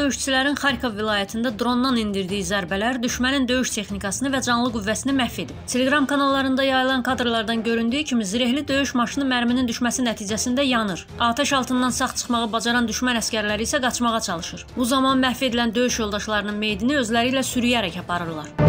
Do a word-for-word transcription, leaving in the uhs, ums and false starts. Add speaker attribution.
Speaker 1: döyüşçülərin Xarkov vilayətində drondan indirdiyi zərbələr düşmənin döyüş texnikasını və canlı qüvvəsini məhv edib. Telegram kanallarında yayılan kadrlardan göründüyü kimi zirehli döyüş maşını mərminin düşməsi nəticəsində yanır. Atəş altından sağ çıxmağı bacaran düşmən əskərləri isə qaçmağa çalışır. Bu zaman məhv edilən döyüş yoldaşlarının meyidini özləri ilə sürüyərək aparırlar.